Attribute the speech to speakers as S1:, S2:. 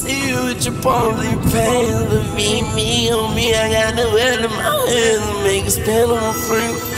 S1: see you with your probably pain. But me, on me, I got no head in my hands to make a spell on my friend.